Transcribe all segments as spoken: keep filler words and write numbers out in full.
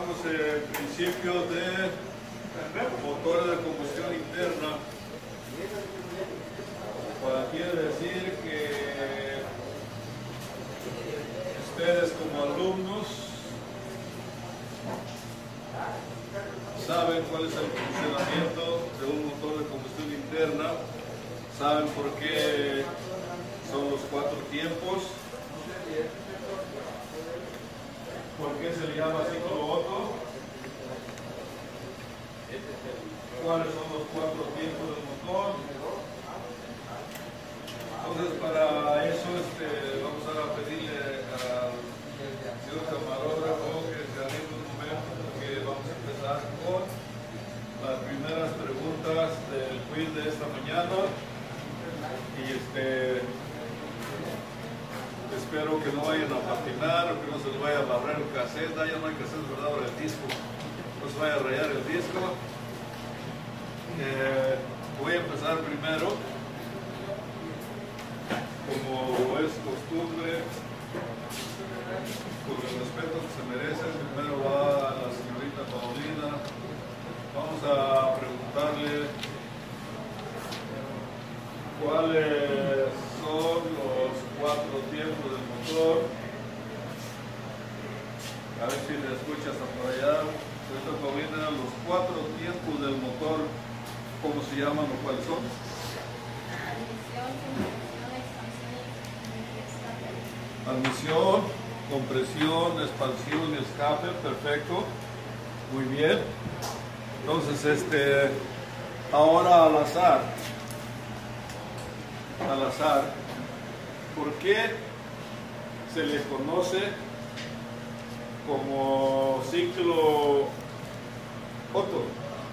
estamos en principio de motores de combustión interna. Para quiere decir que ustedes como alumnos saben cuál es el funcionamiento de un motor de combustión interna, saben por qué son los cuatro tiempos, por qué se le llama ciclo Otto, cuáles son los cuatro tiempos del motor. Entonces, para eso este, vamos a pedirle al señor camarógrafo que se anime un momento, porque vamos a empezar con las primeras preguntas del quiz de esta mañana. Y este, espero que no vayan a patinar o que no se les vaya a barrer el cassette. Ah, ya no hay cassette, ¿verdad? Ahora el disco. No se vaya a rayar el disco. Eh, voy a empezar primero, como es costumbre, con el respeto que se merece. Primero va la señorita Paulina. Vamos a preguntarle cuáles son los cuatro tiempos del motor. A ver si le escuchas hasta por allá. Señorita Paulina, los cuatro tiempos del motor, ¿cómo se llaman o cuáles son? Admisión, compresión, expansión y escape. Perfecto, muy bien. Entonces, este, ahora al azar, al azar, ¿por qué se le conoce como ciclo Otto?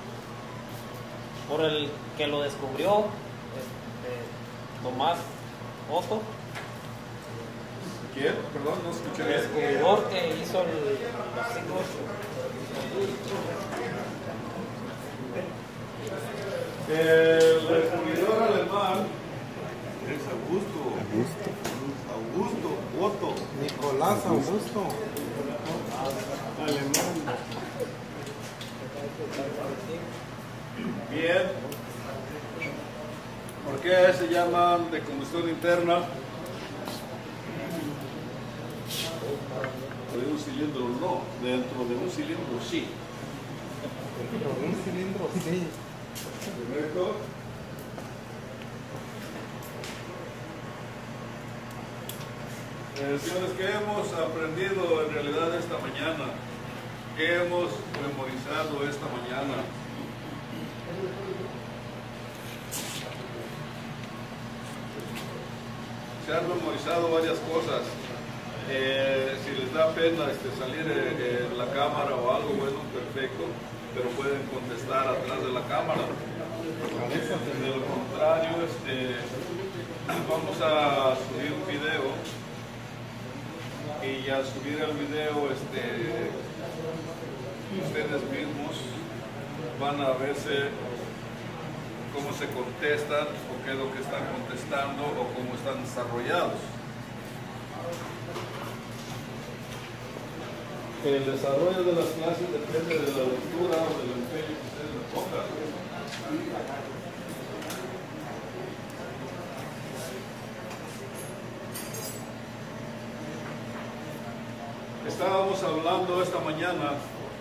Por el que lo descubrió, este, Tomás Otto. ¿Quién? Perdón, no escuché El bien. descubridor que hizo el, los ciclos. El descubridor alemán Es Augusto. Augusto. Augusto. Otto. Nicolás Augusto. Alemán. Bien. ¿Por qué se llaman de combustión interna? De un cilindro no, dentro de un cilindro sí. Pero un cilindro, sí. Correcto. Eh, señores, ¿qué hemos aprendido en realidad esta mañana? ¿Qué hemos memorizado esta mañana? Se han memorizado varias cosas. Eh, si les da pena este, salir eh, en la cámara o algo, bueno, perfecto, pero pueden contestar atrás de la cámara. De lo contrario, este, vamos a subir un video y al subir el video, este, ustedes mismos van a verse cómo se contestan o qué es lo que están contestando o cómo están desarrollados. El desarrollo de las clases depende de la lectura o del empeño que ustedes le pongan. Estábamos hablando esta mañana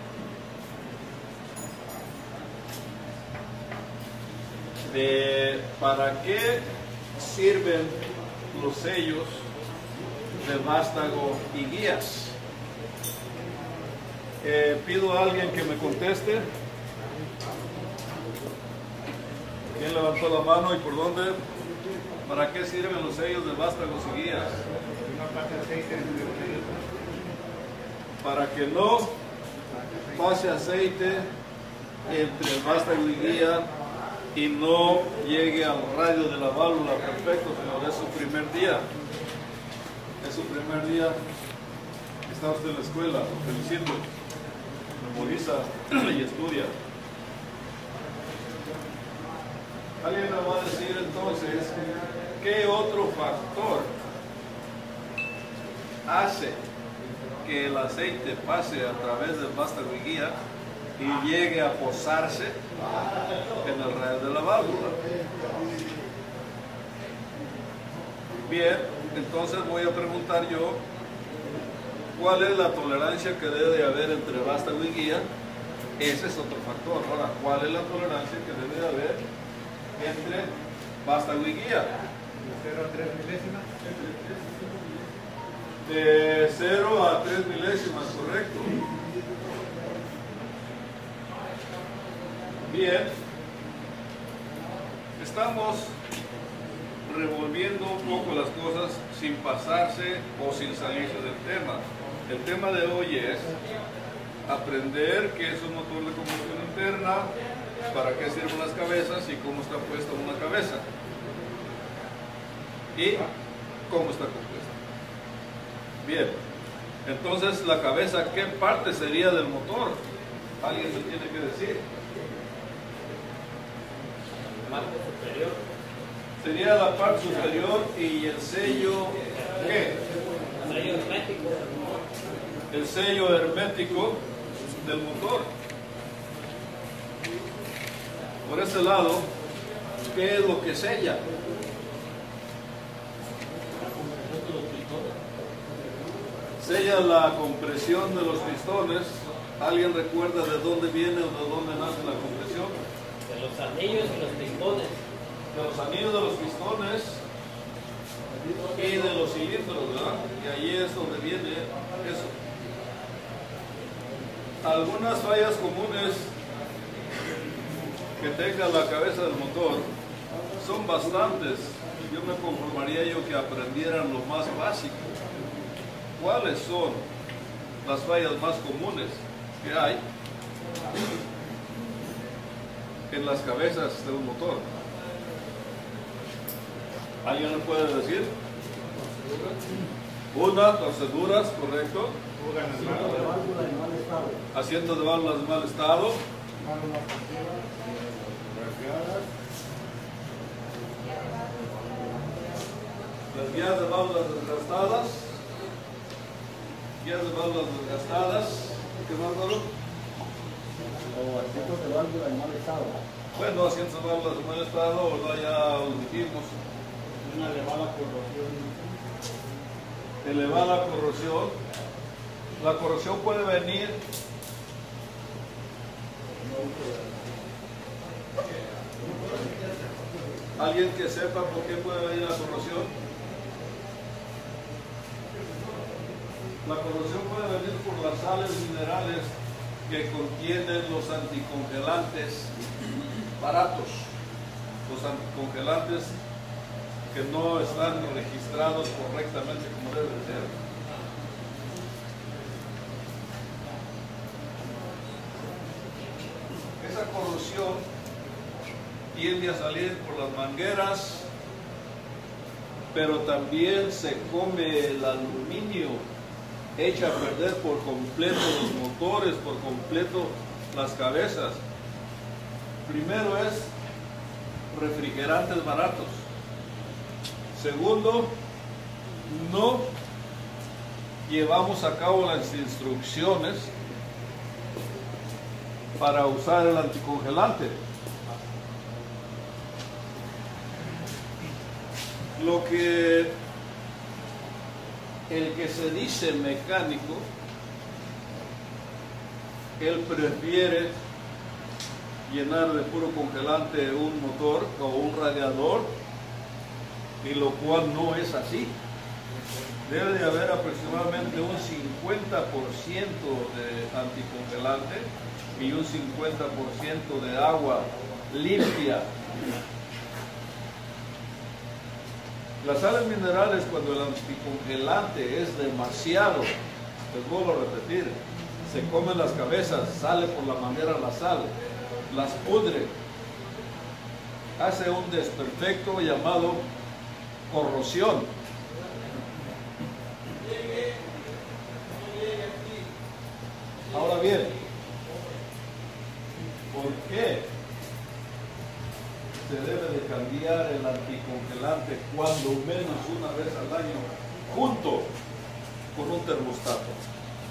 de para qué sirven los sellos de vástago y guías. Eh, pido a alguien que me conteste. ¿Quién levantó la mano y por dónde? ¿Para qué sirven los sellos de vástagos y guías? Para que no pase aceite entre el vástago y guía y no llegue al radio de la válvula. Perfecto, señor, es su primer día. Es su primer día. Está usted en la escuela, lo felicito. Memoriza y estudia. Alguien me va a decir entonces qué otro factor hace que el aceite pase a través del vástago y guía y llegue a posarse en el radio de la válvula. Bien, entonces voy a preguntar yo, ¿cuál es la tolerancia que debe de haber entre vástago y guía? Ese es otro factor. Ahora, ¿cuál es la tolerancia que debe de haber entre vástago y guía? De cero a tres milésimas. De cero a tres milésimas, correcto. Bien, estamos revolviendo un poco las cosas sin pasarse o sin salirse del tema. El tema de hoy es aprender qué es un motor de combustión interna, para qué sirven las cabezas y cómo está puesta una cabeza y cómo está compuesta. Bien, entonces la cabeza, ¿qué parte sería del motor? Alguien me tiene que decir. Marco superior. Sería la parte superior y el sello, ¿qué? Sello hermético. El sello hermético del motor. Por ese lado, ¿qué es lo que sella? Sella la compresión de los pistones. ¿Alguien recuerda de dónde viene o de dónde nace la compresión? De los anillos y los pistones. De los anillos de los pistones y de los cilindros, ¿verdad? Y ahí es donde viene eso. Algunas fallas comunes que tenga la cabeza del motor son bastantes. Yo me conformaría yo que aprendieran lo más básico. ¿Cuáles son las fallas más comunes que hay en las cabezas de un motor? ¿Alguien me puede decir? Una, torceduras, correcto. Asientos de válvulas en mal estado. Las guías de válvulas desgastadas. Guías de válvulas desgastadas. ¿Qué más, Pablo? O asientos de válvula en mal estado. Bueno, asientos de válvulas en mal estado, ¿verdad? Ya lo dijimos. Una elevada corrosión. Elevada corrosión. La corrosión puede venir ¿alguien que sepa por qué puede venir la corrosión? La corrosión puede venir por las sales minerales que contienen los anticongelantes baratos, los anticongelantes que no están registrados correctamente como deben ser. Esa corrosión tiende a salir por las mangueras, pero también se come el aluminio, echa a perder por completo los motores, por completo las cabezas. Primero es refrigerantes baratos. Segundo, no llevamos a cabo las instrucciones para usar el anticongelante. Lo que el que se dice mecánico, él prefiere llenar de puro congelante un motor o un radiador, y lo cual no es así. Debe de haber aproximadamente un cincuenta por ciento de anticongelante y un cincuenta por ciento de agua limpia. Las sales minerales, cuando el anticongelante es demasiado, les vuelvo a repetir, se comen las cabezas, sale por la manguera la sal, las pudre, hace un desperfecto llamado corrosión. Ahora bien, ¿por qué se debe de cambiar el anticongelante cuando menos una vez al año junto con un termostato?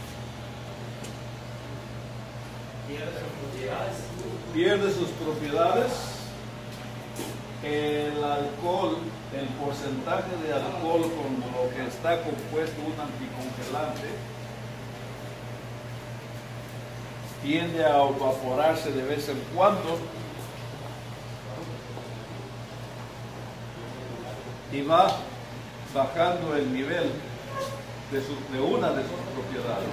pierde sus propiedades. El alcohol, el porcentaje de alcohol con lo que está compuesto un anticongelante tiende a evaporarse de vez en cuando y va bajando el nivel de, su, de una de sus propiedades.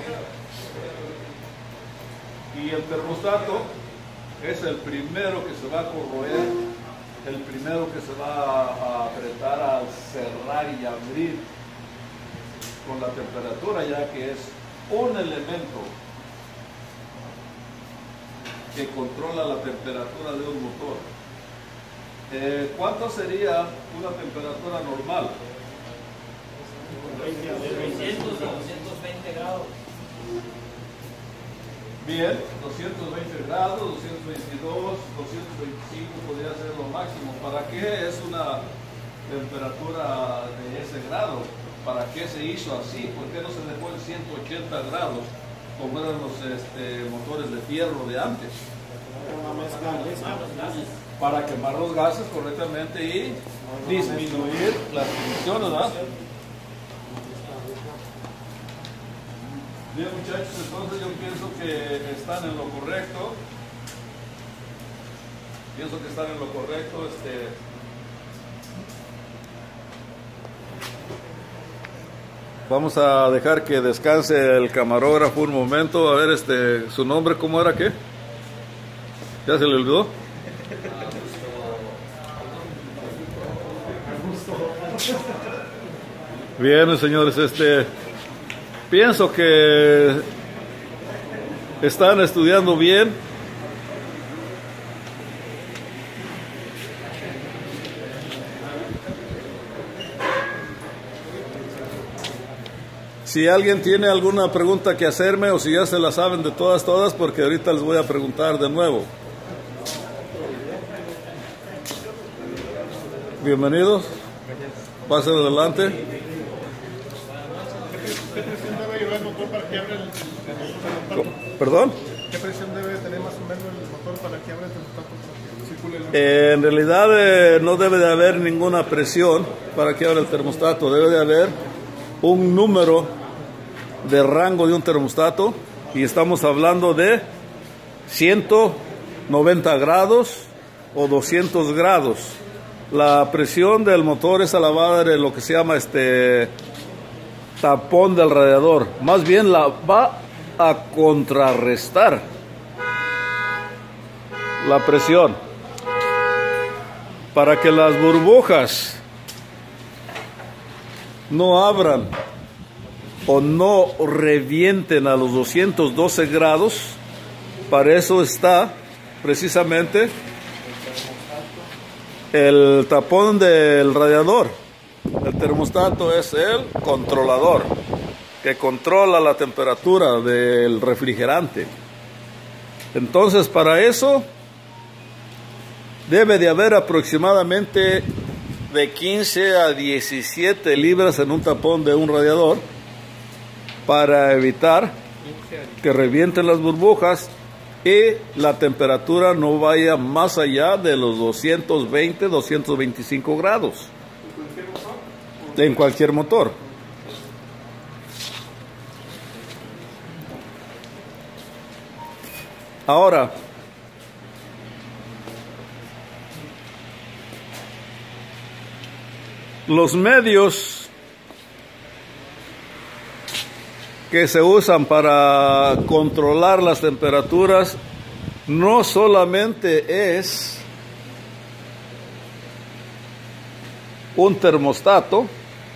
Y el termostato es el primero que se va a corroer, el primero que se va a apretar al cerrar y abrir con la temperatura, ya que es un elemento que controla la temperatura de un motor. Eh, ¿Cuánto sería una temperatura normal? trescientos a doscientos veinte grados. Bien, doscientos veinte grados, doscientos veintidós, doscientos veinticinco podría ser lo máximo. ¿Para qué es una temperatura de ese grado? ¿Para qué se hizo así? ¿Por qué no se dejó en ciento ochenta grados como eran los este, motores de fierro de antes? Para quemar los gases correctamente y disminuir las emisiones, ¿verdad? Bien, muchachos, entonces yo pienso que están en lo correcto. Pienso que están en lo correcto. Este, vamos a dejar que descanse el camarógrafo un momento. A ver, este, su nombre, ¿cómo era qué? ¿Ya se le olvidó? Bien, señores, este, pienso que están estudiando bien. Si alguien tiene alguna pregunta que hacerme o si ya se la saben de todas, todas, porque ahorita les voy a preguntar de nuevo. Bienvenidos. Pasen adelante. ¿Qué presión debe llevar el motor para que abra el termostato? ¿Perdón? ¿Qué presión debe tener más o menos el motor para que abra el termostato? Para que circule el... Eh, en realidad eh, no debe de haber ninguna presión para que abra el termostato. Debe de haber un número de rango de un termostato y estamos hablando de ciento noventa grados o doscientos grados. La presión del motor es elevada de lo que se llama este tapón del radiador. Más bien la va a contrarrestar la presión para que las burbujas no abran o no revienten a los doscientos doce grados. Para eso está precisamente el tapón del radiador. El termostato es el controlador que controla la temperatura del refrigerante. Entonces, para eso debe de haber aproximadamente de quince a diecisiete libras en un tapón de un radiador para evitar que revienten las burbujas y la temperatura no vaya más allá de los doscientos veinte, doscientos veinticinco grados. En cualquier motor. Ahora, los medios que se usan para controlar las temperaturas no solamente es un termostato,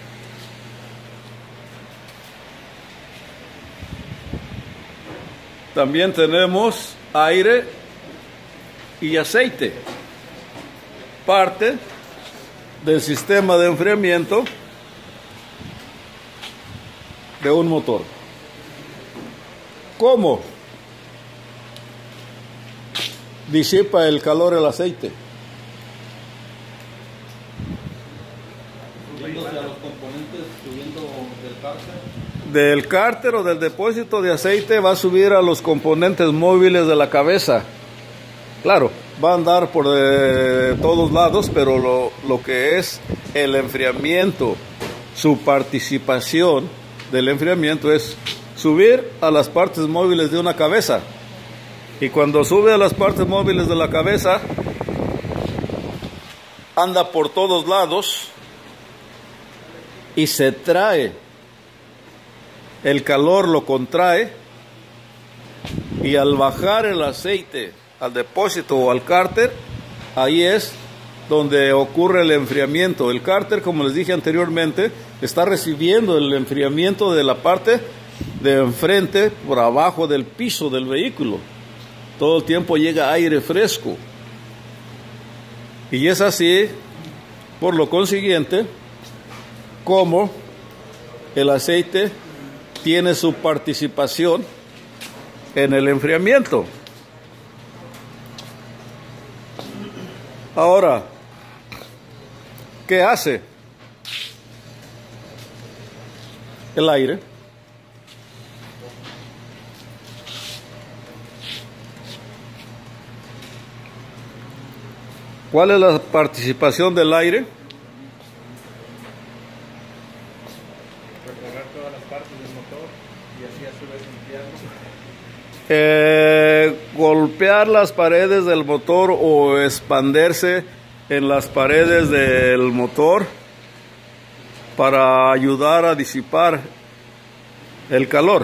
también tenemos aire y aceite, parte del sistema de enfriamiento de un motor. ¿Cómo disipa el calor el aceite? Subiéndose a los componentes, subiendo del cárcel. del cárter o del depósito de aceite va a subir a los componentes móviles de la cabeza. Claro, va a andar por eh, todos lados, pero lo, lo que es el enfriamiento, su participación del enfriamiento es subir a las partes móviles de una cabeza. Y cuando sube a las partes móviles de la cabeza, anda por todos lados y se trae. El calor lo contrae y al bajar el aceite al depósito o al cárter, ahí es donde ocurre el enfriamiento. El cárter, como les dije anteriormente, está recibiendo el enfriamiento de la parte de enfrente por abajo del piso del vehículo. Todo el tiempo llega aire fresco. Y es así, por lo consiguiente, como el aceite tiene su participación en el enfriamiento. Ahora, ¿qué hace el aire? ¿Cuál es la participación del aire? Recorrer todas las partes del motor y así a su vez limpiarlo. Eh, golpear las paredes del motor o expandirse en las paredes del motor para ayudar a disipar el calor.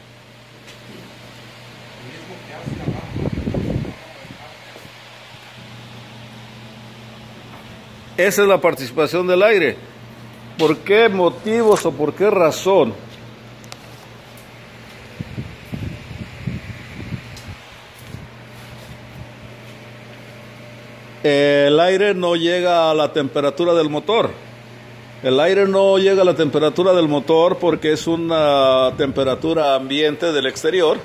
Esa es la participación del aire. ¿Por qué motivos o por qué razón el aire no llega a la temperatura del motor? El aire no llega a la temperatura del motor porque es una temperatura ambiente del exterior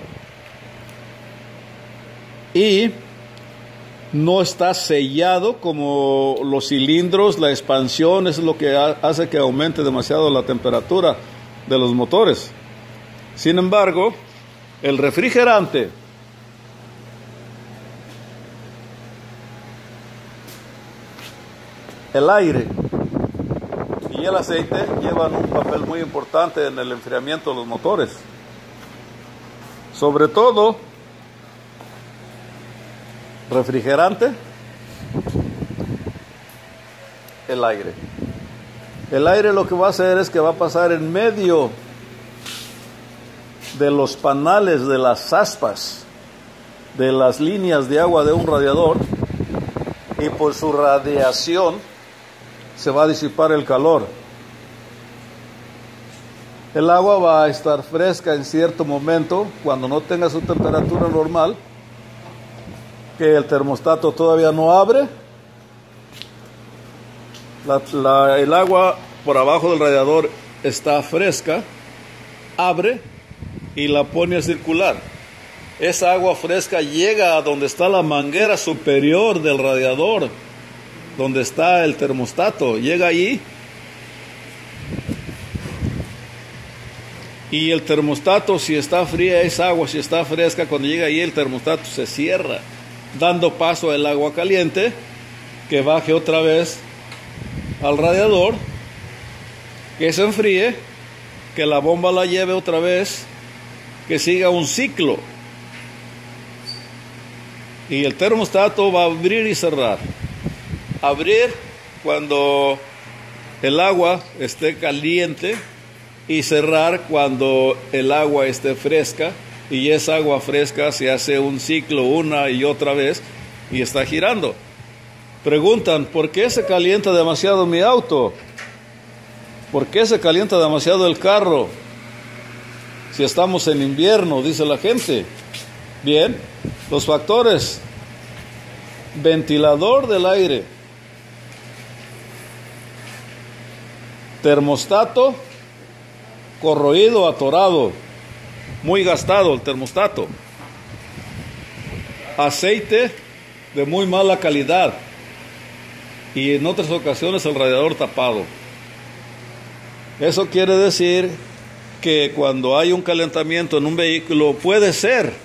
y no está sellado como los cilindros. La expansión es lo que hace que aumente demasiado la temperatura de los motores. Sin embargo, el refrigerante el aire y el aceite llevan un papel muy importante en el enfriamiento de los motores. Sobre todo, refrigerante, el aire. El aire lo que va a hacer es que va a pasar en medio de los panales, de las aspas, de las líneas de agua de un radiador, y por su radiación se va a disipar el calor. El agua va a estar fresca en cierto momento, cuando no tenga su temperatura normal, que el termostato todavía no abre. La, la, el agua por abajo del radiador está fresca, abre y la pone a circular. Esa agua fresca llega a donde está la manguera superior del radiador, donde está el termostato, llega allí y el termostato, si está fría es agua, si está fresca, cuando llega allí el termostato se cierra, dando paso al agua caliente que baje otra vez al radiador, que se enfríe, que la bomba la lleve otra vez, que siga un ciclo y el termostato va a abrir y cerrar. Abrir cuando el agua esté caliente y cerrar cuando el agua esté fresca, y esa agua fresca se hace un ciclo una y otra vez y está girando. Preguntan, ¿por qué se calienta demasiado mi auto? ¿Por qué se calienta demasiado el carro? Si estamos en invierno, dice la gente. Bien, los factores: ventilador del aire, termostato corroído, atorado, muy gastado el termostato, aceite de muy mala calidad y en otras ocasiones el radiador tapado. Eso quiere decir que cuando hay un calentamiento en un vehículo, puede ser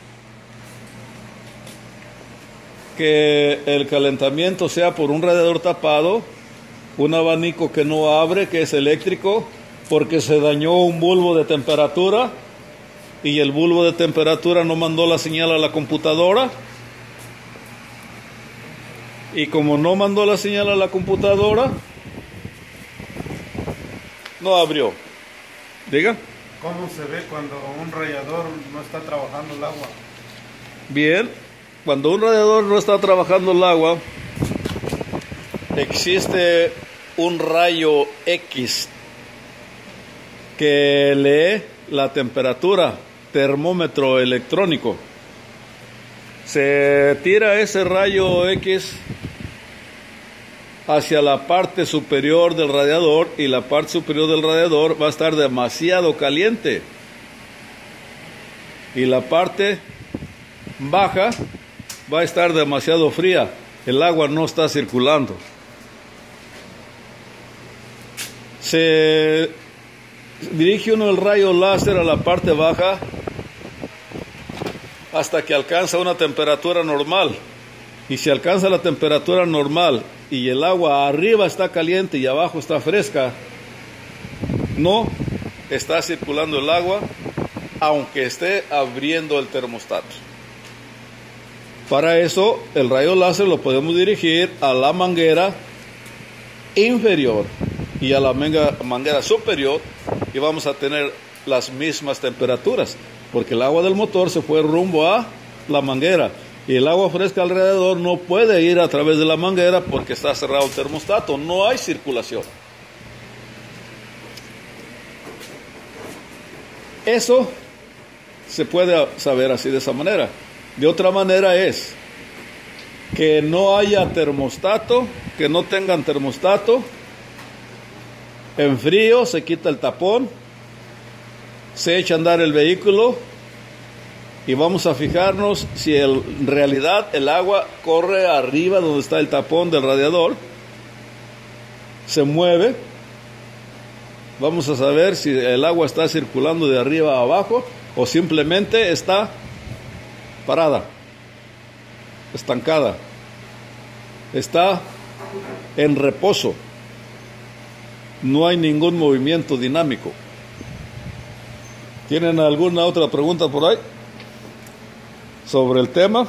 que el calentamiento sea por un radiador tapado, un abanico que no abre, que es eléctrico, porque se dañó un bulbo de temperatura y el bulbo de temperatura no mandó la señal a la computadora, y como no mandó la señal a la computadora, no abrió. Diga. ¿Cómo se ve cuando un radiador no está trabajando el agua? Bien, cuando un radiador no está trabajando el agua, existe un rayo X que lee la temperatura, termómetro electrónico. Se tira ese rayo X hacia la parte superior del radiador y la parte superior del radiador va a estar demasiado caliente y la parte baja va a estar demasiado fría. El agua no está circulando. Se dirige uno el rayo láser a la parte baja hasta que alcanza una temperatura normal, y si alcanza la temperatura normal y el agua arriba está caliente y abajo está fresca, no está circulando el agua aunque esté abriendo el termostato. Para eso el rayo láser lo podemos dirigir a la manguera inferior y a la manguera superior y vamos a tener las mismas temperaturas, porque el agua del motor se fue rumbo a la manguera y el agua fresca alrededor no puede ir a través de la manguera porque está cerrado el termostato, no hay circulación. Eso se puede saber así, de esa manera. De otra manera es que no haya termostato, que no tengan termostato. En frío se quita el tapón, se echa a andar el vehículo y vamos a fijarnos si el, en realidad el agua corre arriba donde está el tapón del radiador, se mueve. Vamos a saber si el agua está circulando de arriba a abajo o simplemente está parada, estancada, está en reposo. No hay ningún movimiento dinámico. ¿Tienen alguna otra pregunta por ahí sobre el tema?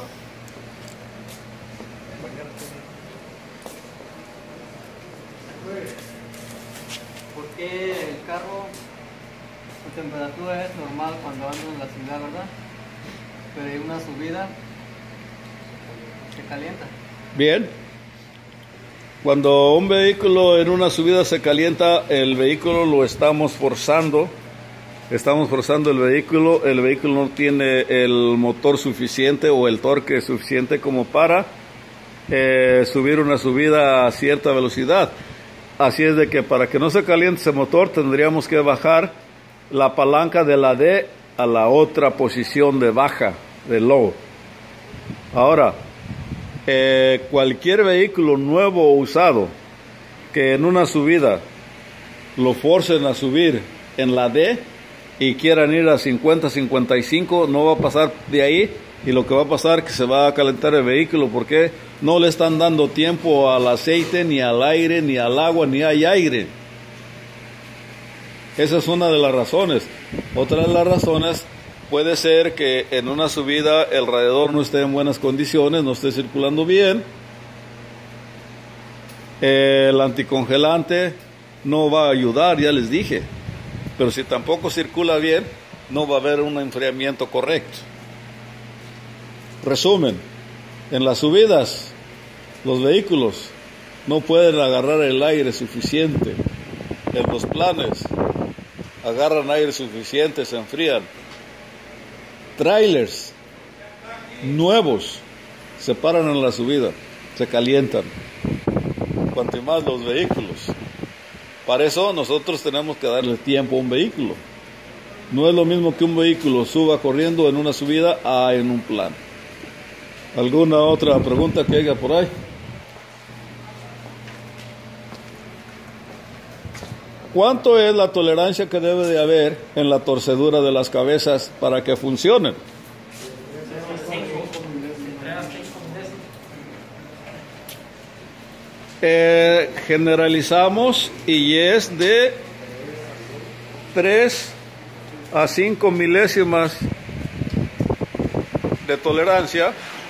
¿Por qué el carro, su temperatura es normal cuando anda en la ciudad, verdad? Pero hay una subida, se calienta? Bien. Cuando un vehículo en una subida se calienta, el vehículo lo estamos forzando. Estamos forzando el vehículo. El vehículo no tiene el motor suficiente o el torque suficiente como para eh, subir una subida a cierta velocidad. Así es de que para que no se caliente ese motor tendríamos que bajar la palanca de la D a la otra posición de baja, de low. Ahora, Eh, cualquier vehículo nuevo o usado que en una subida lo forcen a subir en la D y quieran ir a cincuenta, cincuenta y cinco, no va a pasar de ahí, y lo que va a pasar es que se va a calentar el vehículo porque no le están dando tiempo al aceite, ni al aire, ni al agua, ni hay aire. Esa es una de las razones. Otra de las razones puede ser que en una subida el radiador no esté en buenas condiciones, no esté circulando bien. El anticongelante no va a ayudar, ya les dije. Pero si tampoco circula bien, no va a haber un enfriamiento correcto. Resumen, en las subidas, los vehículos no pueden agarrar el aire suficiente. En los planes, agarran aire suficiente, se enfrían. Trailers nuevos se paran en la subida, se calientan. Cuanto más los vehículos. Para eso nosotros tenemos que darle tiempo a un vehículo. No es lo mismo que un vehículo suba corriendo en una subida a en un plan. ¿Alguna otra pregunta que haya por ahí? ¿Cuánto es la tolerancia que debe de haber en la torcedura de las cabezas para que funcionen? Eh, generalizamos y es de tres a cinco milésimas de tolerancia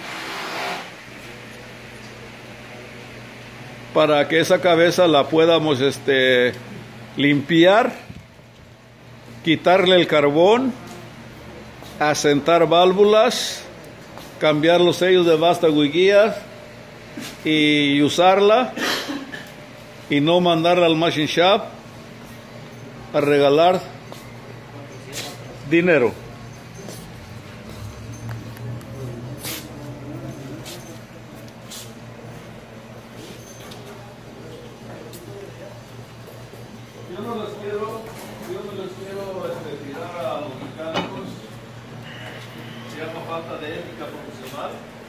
para que esa cabeza la podamos este, limpiar, quitarle el carbón, asentar válvulas, cambiar los sellos de vástago y guías y usarla y no mandarla al machine shop a regalar dinero. Yo no les quiero, yo no les quiero este, tirar a los mecánicos, se llama falta de ética profesional.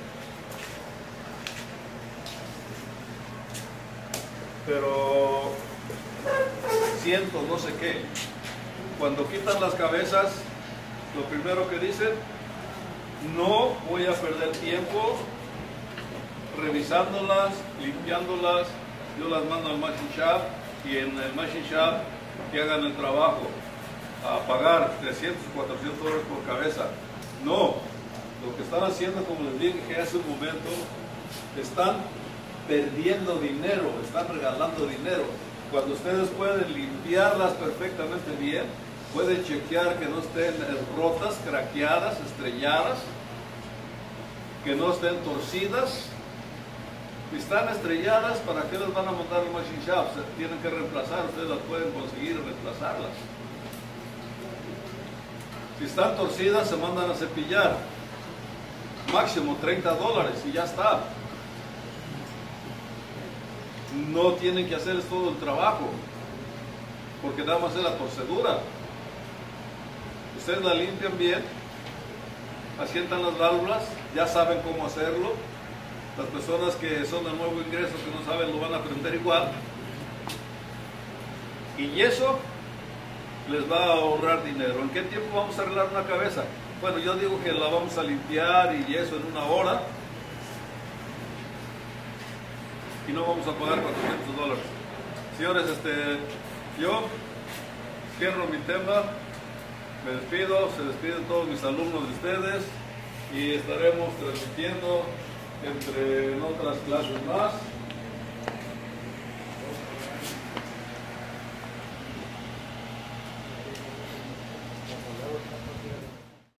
Pero siento no sé qué. Cuando quitan las cabezas, lo primero que dicen, no voy a perder tiempo revisándolas, limpiándolas, yo las mando al machine shop y en el machine shop que hagan el trabajo, a pagar trescientos, cuatrocientos dólares por cabeza. No, lo que están haciendo, como les dije hace un momento, están perdiendo dinero, están regalando dinero. Cuando ustedes pueden limpiarlas perfectamente bien, pueden chequear que no estén rotas, craqueadas, estrelladas, que no estén torcidas. Si están estrelladas, ¿para qué las van a montar al machine shop? Se tienen que reemplazar, ustedes las pueden conseguir reemplazarlas. Si están torcidas, se mandan a cepillar. Máximo treinta dólares y ya está. No tienen que hacer todo el trabajo, porque nada más es la torcedura. Ustedes la limpian bien, asientan las válvulas, ya saben cómo hacerlo. Las personas que son de nuevo ingreso, que no saben, lo van a aprender igual. Y eso les va a ahorrar dinero. ¿En qué tiempo vamos a arreglar una cabeza? Bueno, yo digo que la vamos a limpiar y eso en una hora. Y no vamos a pagar cuatrocientos dólares. Señores, este, yo cierro mi tema, me despido, se despiden todos mis alumnos de ustedes y estaremos transmitiendo entre en otras clases más.